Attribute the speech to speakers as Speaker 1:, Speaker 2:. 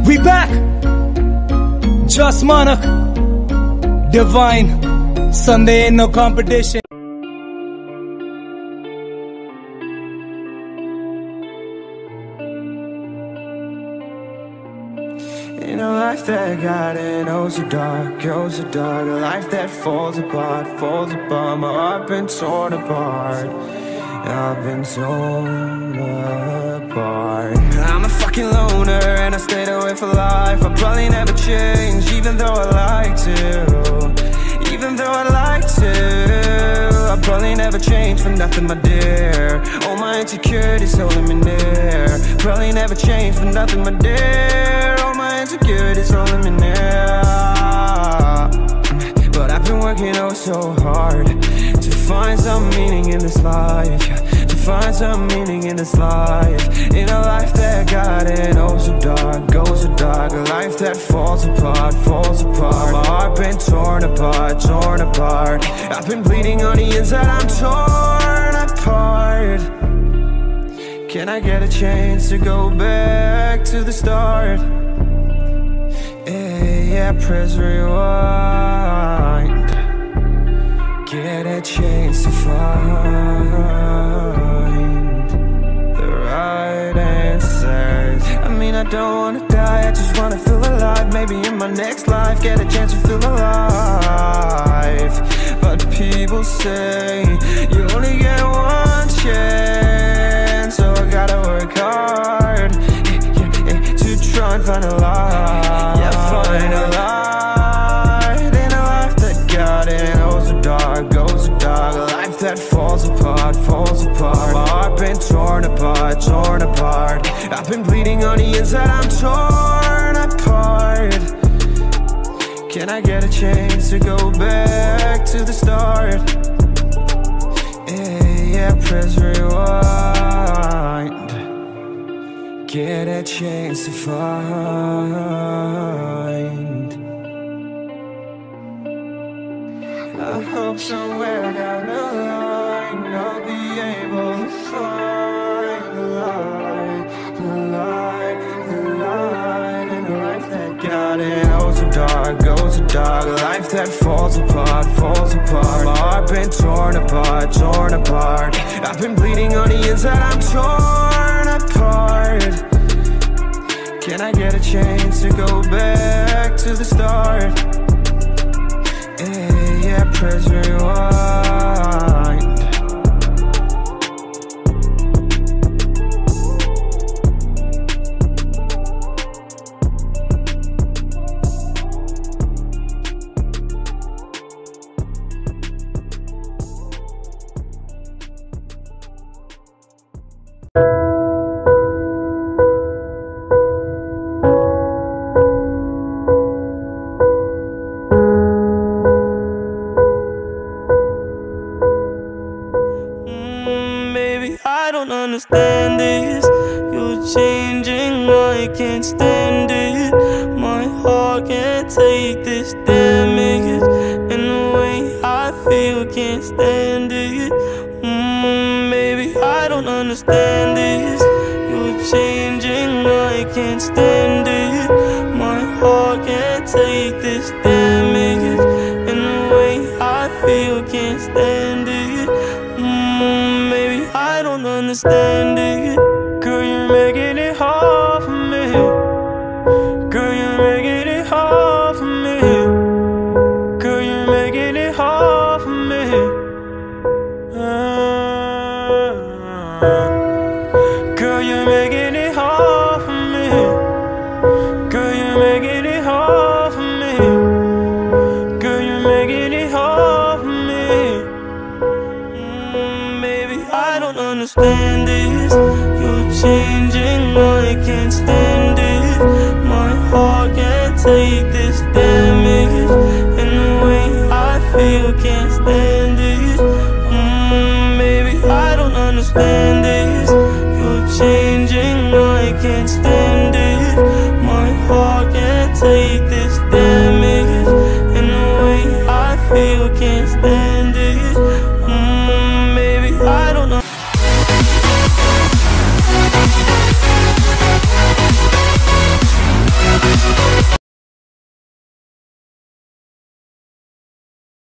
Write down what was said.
Speaker 1: We back! Just Manak, Divine, Sunday ain't no competition.
Speaker 2: In a life that got in, oh so dark, oh so dark. A life that falls apart, falls apart. My heart been torn apart, I've been torn apart. I'm a fucking loner and I stayed away for life. I'll probably never change, even though I like to. Even though I like to, I'll probably never change for nothing, my dear. All my insecurities holding me near. Probably never change for nothing, my dear. All my insecurities holding me near. But I've been working oh so hard to find some meaning in this life, to find some meaning in this life. In a life that got in oh so dark, oh so dark. A life that falls apart, falls apart. My heart been torn apart, torn apart. I've been bleeding on the inside, I'm torn apart. Can I get a chance to go back to the start? Yeah, press rewind. Get a chance to find the right answers. I mean, I don't wanna die, I just wanna feel alive. Maybe in my next life, get a chance to feel alive. But people say you only get one chance, so I gotta work hard to try and find a light. Yeah, find a light in a life that got in oh so dark, oh so dark. A life that falls apart, falls apart. My heart been torn apart, torn apart. I've been bleeding on the inside, I'm torn apart. Can I get a chance to go back to the start? Yeah, press rewind. Get a chance to find. I hope somewhere down the line I'll be able to find the light, the light, the light in a life that got in oh so dark, oh so dark. A life that falls apart, falls apart. My heart been torn apart, torn apart. I've been bleeding on the inside, I'm torn apart. Can I get a chance to go back to the start? Yeah, press rewind.
Speaker 3: Understand this, you're changing, I can't stand it. My heart can't take this damage, and the way I feel can't stand it. Baby, I don't understand this, you're changing, I can't stand it. My heart can't take this damage, and the way I feel can't stand it. Maybe I don't understand it. Girl, you're making it hard for me. Girl, you're making it hard for me. Girl, you're making it hard for me. Girl, you're making it hard for me. Girl, you're making it hard for me. Girl, you're making it hard for me. Baby, I don't understand this. You're changing, I can't stand it. My heart can't take this damage, and the way I feel can't stand it. Baby, I don't understand this. You're changing, I can't stand it. My heart can't take this